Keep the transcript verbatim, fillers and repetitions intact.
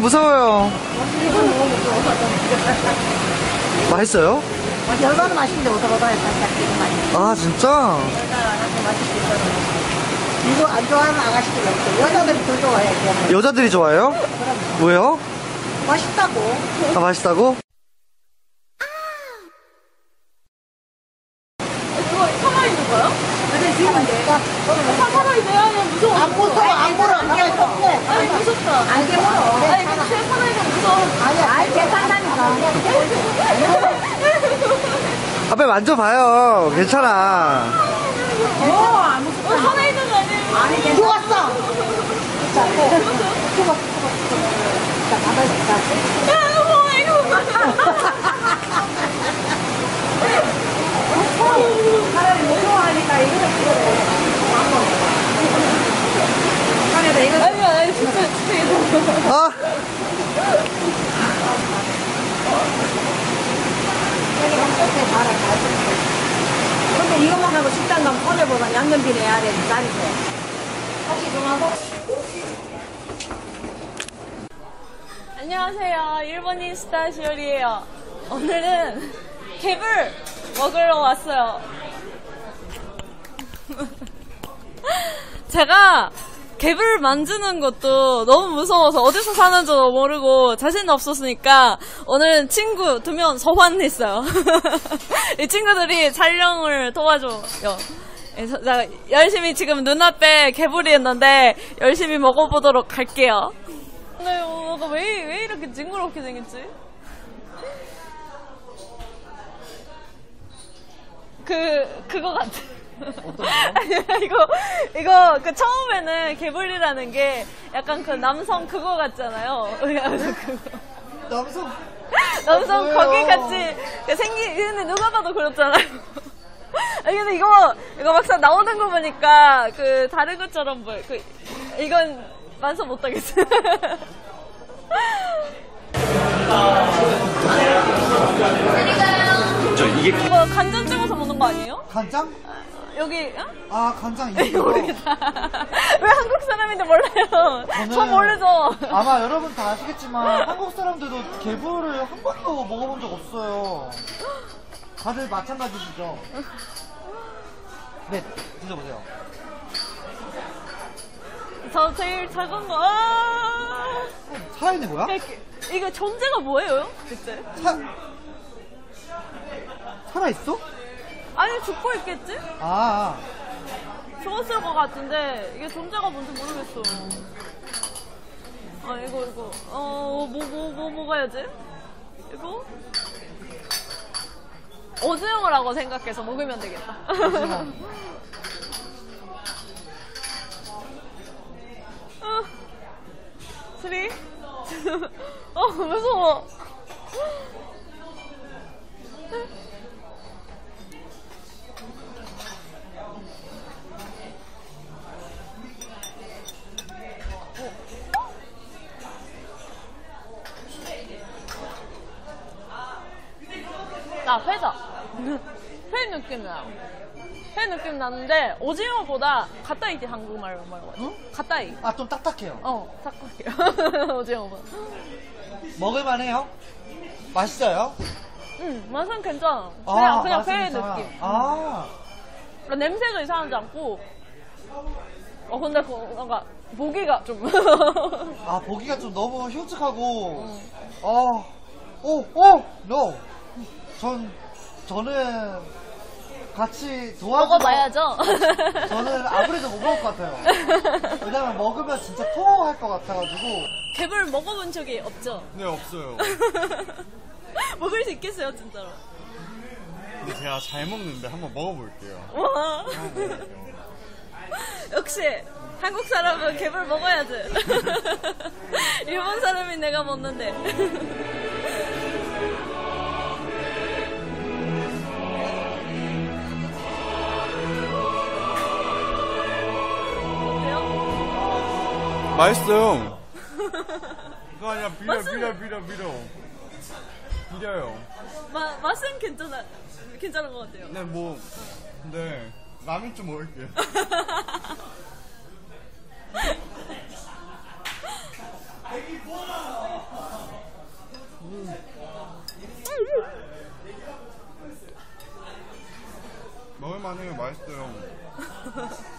무서워요. 맛있어요? 열반은 맛있는데 오도로도에 살짝 맛있어. 아 진짜? 이거 안 좋아하는 아가씨들이 없어. 여자들이 더 좋아해. 여자들이 좋아해요? 그럼 왜요? 맛있다고. 아 맛있다고? 그거 살아있는 거요? 근데 지금 내가 다 살아있네요. 그냥 무서워. 안 무서워, 안 물어. 안 무섭게. 아니 무섭다. 안 깨물어. 아니 근데 제 살아있는 무서워. 아니, 아니, 괜찮다니까. 앞에 만져봐요. 괜찮아. 어, 안 무섭다. 어, 살아있는 거 아니에요? 아니, 죽었어. 자, 죽었어. 죽었어. 자, 가만히 있자. 야 뭐야 이거. 사람이 무서워하니까 이거는 그거래. 아니, 이거. 아니 아니 진짜 진짜 이거. 아 근데 이것만 하고 식당 가면 꺼내보면 양념비 내야 돼. 짜리서. 같이 좀 하고. 안녕하세요. 일본인 스타 시오리예요. 오늘은 개불 먹으러 왔어요. 제가 개불 만지는 것도 너무 무서워서 어디서 사는지도 모르고 자신 없었으니까 오늘은 친구 두 명 소환했어요. 이 친구들이 촬영을 도와줘요. 그래서 제가 열심히 지금 눈앞에 개불이 있는데 열심히 먹어보도록 할게요. 근데 이거 왜, 왜 이렇게 징그럽게 생겼지? 그, 그거 같아. 아니, 이거, 이거, 그 처음에는 개불이라는 게 약간 그 남성 그거 같잖아요. 그래서 그거. 남성 남성 거기 같이 생기, 근데 누가 봐도 그렇잖아요. 아니, 근데 이거, 이거 막상 나오는 거 보니까 그 다른 것처럼 보여. 그, 이건 완성 못하겠어. 저 이게 이거 간장 찍어서 먹는 거 아니에요? 간장? 여기, 어? 아 간장 이거 모르겠다. 왜 한국 사람인데 몰라요? 저는- 저 모르죠? 아마 여러분 다 아시겠지만 한국 사람들도 개불을 한 번도 먹어본 적 없어요. 다들 마찬가지시죠? 네, 드셔보세요. 저 제일 작은 거, 아! 살아있는 거야? 이렇게, 이거 존재가 뭐예요? 대체? 사... 살아있어? 아니, 죽고 있겠지? 아, 죽었을 것 같은데, 이게 존재가 뭔지 모르겠어. 아, 이거, 이거. 어, 뭐, 뭐, 뭐 먹어야지? 이거? 오징어라고 생각해서 먹으면 되겠다. 어, 쓰리? 어, 무서워. 나 회자. 회 느낌 나요. 회 느낌 나는데 오징어보다 가따이지 한국말로 말하고. 응? 가따이. 아 좀 딱딱해요. 어, 딱딱해요. 오징어보다. 먹을만해요? 맛있어요? 응, 맛은 괜찮아. 아, 그냥 그냥 맛은 회 괜찮아. 느낌. 아, 아, 냄새도 이상하지 않고. 어 근데 그 뭔가 보기가 좀. 아 보기가 좀 너무 흉측하고. 어, 오, 오, no. 전 저는 같이 도와줘. 먹어봐야죠. 저는 아무래도 못 먹을 것 같아요. 왜냐면 먹으면 진짜 토할 것 같아가지고. 개불 먹어본 적이 없죠? 네, 없어요. 먹을 수 있겠어요, 진짜로? 근데 제가 잘 먹는데 한번 먹어볼게요. 와. 먹어볼게요. 역시 한국 사람은 개불 먹어야지. 일본 사람이 내가 먹는데. 어때요? 맛있어요. 그거 아니야, 비려, 맛은- 비려, 비려, 비려. 비려요. 마, 맛은 괜찮아, 괜찮은 것 같아요. 네, 뭐, 근데, 라면 좀 먹을게요. 네, 맛있어요.